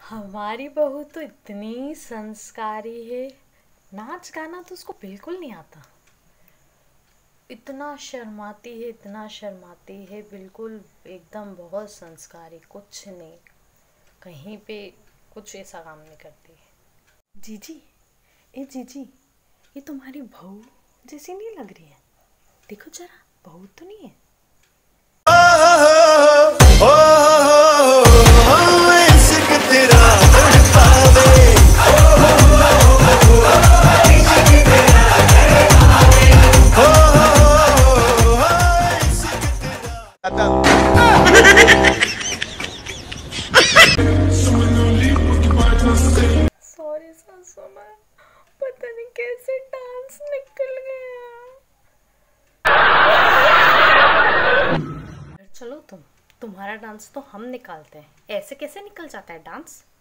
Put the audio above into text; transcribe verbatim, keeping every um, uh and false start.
हमारी बहू तो इतनी संस्कारी है। नाच गाना तो उसको बिल्कुल नहीं आता। इतना शर्माती है, इतना शर्माती है, बिल्कुल एकदम बहुत संस्कारी, कुछ नहीं, कहीं पे कुछ ऐसा काम नहीं करती है। जीजी, ए जीजी, ये तुम्हारी बहू जैसी नहीं लग रही है? देखो जरा, बहू तो नहीं है। सॉरी सासू माँ, पता नहीं कैसे डांस निकल गया। चलो तुम तुम्हारा डांस तो हम निकालते हैं, ऐसे कैसे निकल जाता है डांस।